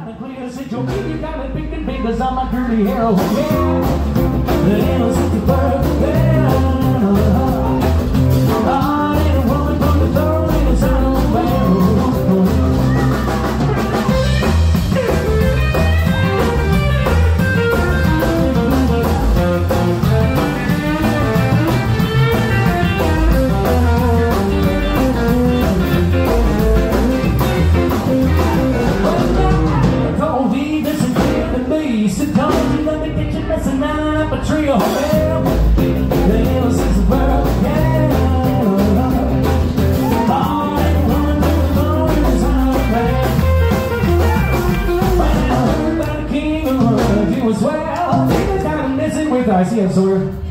and clear. Said your baby got me picking fingers on my dirty hair. Oh yeah, the innocence of birth. I ain't a woman from the throne inside of a barrel. Sit down and let me get you messing up a tree. Oh, yeah. The innocence of birth, yeah. Oh, ain't one to the is on the man. Well, I heard about the king of love. He was well. He was kind of messing with us. Yes, sir.